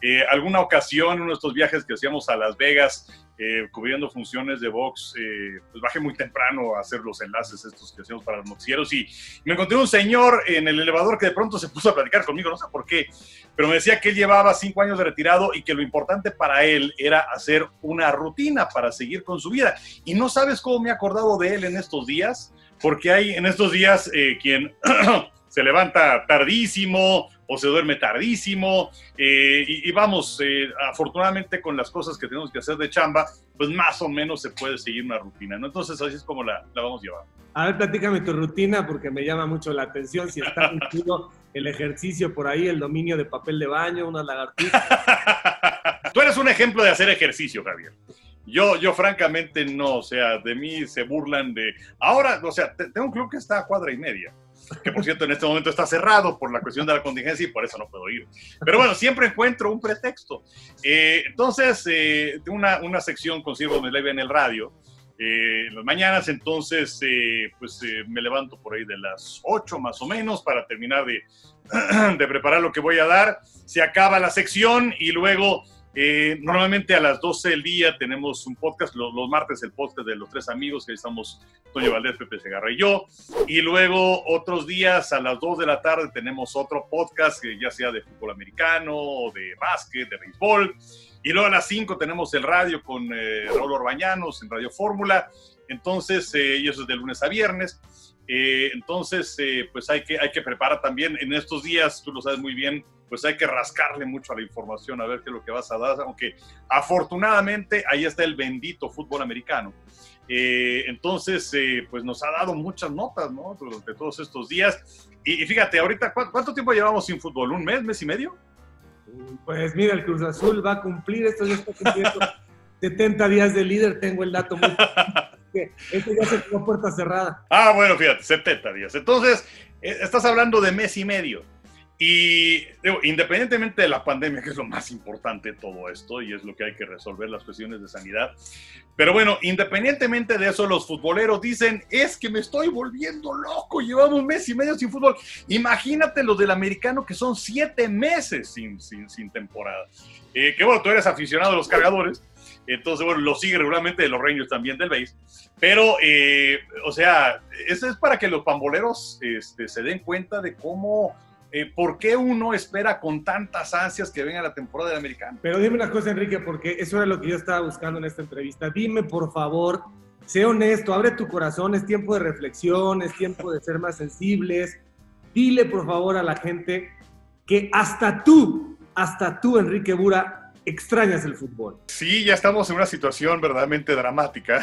Alguna ocasión, uno de estos viajes que hacíamos a Las Vegas, cubriendo funciones de box, pues bajé muy temprano a hacer los enlaces estos que hacíamos para los noticieros y me encontré un señor en el elevador que de pronto se puso a platicar conmigo, no sé por qué, pero me decía que él llevaba 5 años de retirado y que lo importante para él era hacer una rutina para seguir con su vida. Y no sabes cómo me he acordado de él en estos días, porque hay en estos días quien se levanta tardísimo o se duerme tardísimo y vamos, afortunadamente con las cosas que tenemos que hacer de chamba, pues más o menos se puede seguir una rutina, ¿no? Entonces así es como la vamos llevando. A ver, platícame tu rutina porque me llama mucho la atención, si está incluido el ejercicio por ahí, el dominio de papel de baño, unas lagartijas. Tú eres un ejemplo de hacer ejercicio, Javier. Yo francamente no, o sea, de mí se burlan de... Ahora, o sea, tengo un club que está a 1.5 cuadras, que por cierto en este momento está cerrado por la cuestión de la contingencia y por eso no puedo ir. Pero bueno, siempre encuentro un pretexto. Entonces, tengo una sección con Sirvo Live en el radio, en las mañanas, entonces me levanto por ahí de las 8 más o menos para terminar de preparar lo que voy a dar. Se acaba la sección y luego... normalmente a las 12 del día tenemos un podcast, los martes el podcast de los 3 amigos, que ahí estamos Toño Valdés, Pepe Segarra y yo, y luego otros días a las 2 de la tarde tenemos otro podcast, que ya sea de fútbol americano, o de básquet, de béisbol, y luego a las 5 tenemos el radio con Raúl Orbañanos en Radio Fórmula, entonces, y eso es de lunes a viernes. Entonces, pues hay que preparar también en estos días, tú lo sabes muy bien, pues hay que rascarle mucho a la información a ver qué es lo que vas a dar, aunque afortunadamente ahí está el bendito fútbol americano. Entonces, pues nos ha dado muchas notas, ¿no? Durante todos estos días. Y fíjate, ahorita, ¿cuánto tiempo llevamos sin fútbol? ¿Un mes, mes y medio? Pues mira, el Cruz Azul va a cumplir, esto ya está cumpliendo 70 días de líder, tengo el dato muy... Esto ya se quedó puerta cerrada. Ah, bueno, fíjate, 70 días. Entonces, estás hablando de mes y medio. Y digo, independientemente de la pandemia, que es lo más importante de todo esto, y es lo que hay que resolver, las cuestiones de sanidad. Pero bueno, independientemente de eso, los futboleros dicen, es que me estoy volviendo loco, llevamos un mes y medio sin fútbol. Imagínate los del americano que son 7 meses sin temporada. Que bueno, tú eres aficionado a los Cargadores. Entonces, bueno, lo sigue regularmente de los Rangers también del base. Pero, o sea, eso es para que los pamboleros se den cuenta de cómo, por qué uno espera con tantas ansias que venga la temporada del americano. Pero dime una cosa, Enrique, porque eso era lo que yo estaba buscando en esta entrevista. Dime, por favor, sé honesto, abre tu corazón, es tiempo de reflexión, es tiempo de ser más sensibles. Dile, por favor, a la gente que hasta tú, Enrique Bura, extrañas el fútbol. Sí, ya estamos en una situación verdaderamente dramática.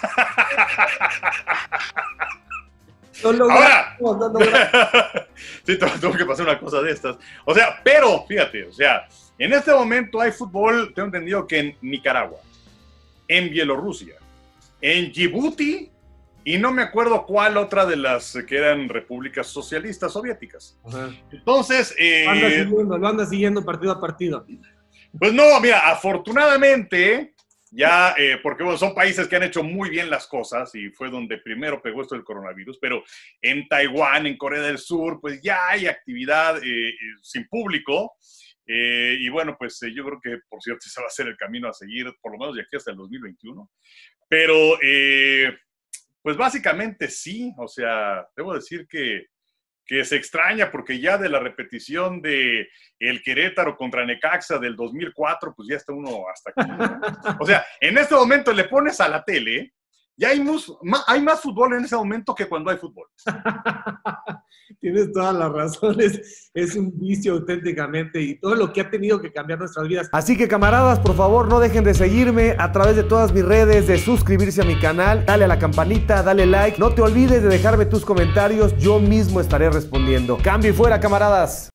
Ahora, sí, tengo que pasar una cosa de estas. O sea, pero, fíjate, o sea, en este momento hay fútbol, tengo entendido que en Nicaragua, en Bielorrusia, en Djibouti, y no me acuerdo cuál otra de las que eran repúblicas socialistas soviéticas. Ajá. Entonces... lo anda siguiendo partido a partido. Pues no, mira, afortunadamente, ya, porque bueno, son países que han hecho muy bien las cosas y fue donde primero pegó esto del coronavirus, pero en Taiwán, en Corea del Sur, pues ya hay actividad sin público y bueno, pues yo creo que, por cierto, ese va a ser el camino a seguir, por lo menos de aquí hasta el 2021, pero pues básicamente sí, o sea, debo decir que se extraña porque ya de la repetición de el Querétaro contra Necaxa del 2004, pues ya está uno hasta aquí, ¿no? O sea, en este momento le pones a la tele, ya hay más fútbol en ese momento que cuando hay fútbol. Tienes todas las razones, es un vicio auténticamente y todo lo que ha tenido que cambiar nuestras vidas. Así que camaradas, por favor no dejen de seguirme a través de todas mis redes, de suscribirse a mi canal, dale a la campanita, dale like, no te olvides de dejarme tus comentarios, yo mismo estaré respondiendo. Cambio y fuera, camaradas.